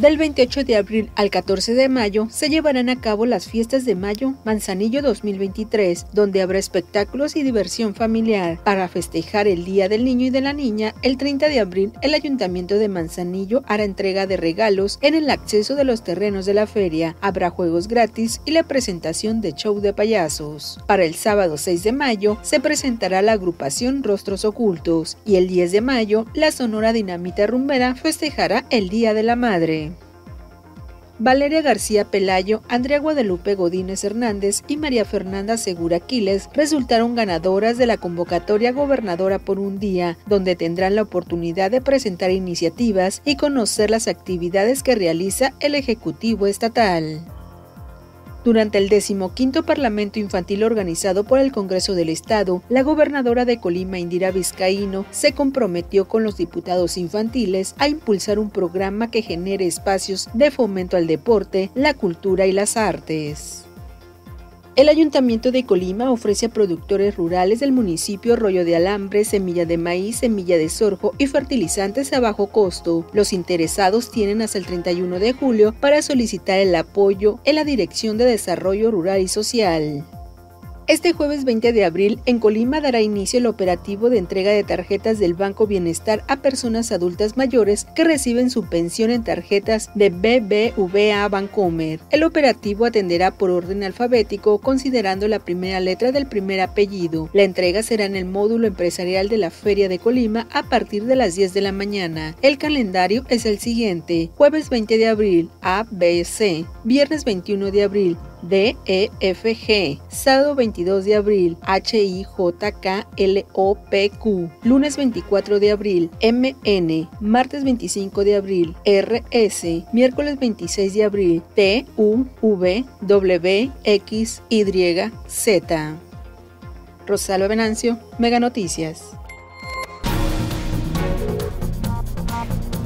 Del 28 de abril al 14 de mayo se llevarán a cabo las fiestas de mayo Manzanillo 2023, donde habrá espectáculos y diversión familiar. Para festejar el Día del Niño y de la Niña, el 30 de abril el Ayuntamiento de Manzanillo hará entrega de regalos en el acceso de los terrenos de la feria. Habrá juegos gratis y la presentación de show de payasos. Para el sábado 6 de mayo se presentará la agrupación Rostros Ocultos y el 10 de mayo la Sonora Dinamita Rumbera festejará el Día de la Madre. Valeria García Pelayo, Andrea Guadalupe Godínez Hernández y María Fernanda Segura Quiles resultaron ganadoras de la convocatoria Gobernadora por un Día, donde tendrán la oportunidad de presentar iniciativas y conocer las actividades que realiza el Ejecutivo Estatal. Durante el 15º Parlamento Infantil organizado por el Congreso del Estado, la gobernadora de Colima, Indira Vizcaíno, se comprometió con los diputados infantiles a impulsar un programa que genere espacios de fomento al deporte, la cultura y las artes. El Ayuntamiento de Colima ofrece a productores rurales del municipio rollo de alambre, semilla de maíz, semilla de sorgo y fertilizantes a bajo costo. Los interesados tienen hasta el 31 de julio para solicitar el apoyo en la Dirección de Desarrollo Rural y Social. Este jueves 20 de abril, en Colima dará inicio el operativo de entrega de tarjetas del Banco Bienestar a personas adultas mayores que reciben su pensión en tarjetas de BBVA Bancomer. El operativo atenderá por orden alfabético, considerando la primera letra del primer apellido. La entrega será en el módulo empresarial de la Feria de Colima a partir de las 10 de la mañana. El calendario es el siguiente: jueves 20 de abril, A, B, C; viernes 21 de abril, D, E, F, G; sábado 22 de abril, H, I, J, K, L, O, P, Q; lunes 24 de abril, M, N; martes 25 de abril, R, S; miércoles 26 de abril, T, U, V, W, X, Y, Z. Rosalba Venancio, Mega Noticias.